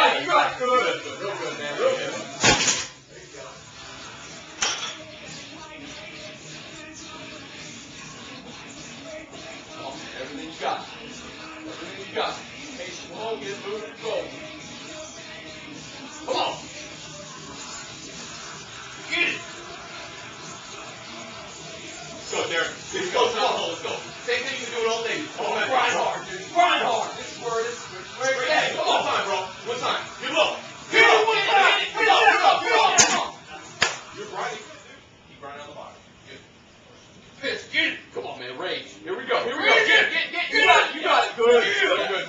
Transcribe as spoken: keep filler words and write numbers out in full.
got it. You got it. Good. Good. Real good, man. Real good. There you go. Come on, man. Everything you got. Everything you got. Patient. Come on, get it moving. Go. Come on. Get it. Let's go, Darren. Let's go. Let's go. Same thing you can do it all day. Oh, man. Grind hard, dude. Grind hard. This is where it is. Where it is. Hey, come on. One time, bro. One time. Get low. Get up. Get up. Get up. Get up. Get up. Get up. You're grinding. Keep grinding on the bottom. Good. Pitch. Get it. Come on, man. Range. Here we go. Here we go. Get it. Get it. Get it. You got it. You got it. Good. Good. Good.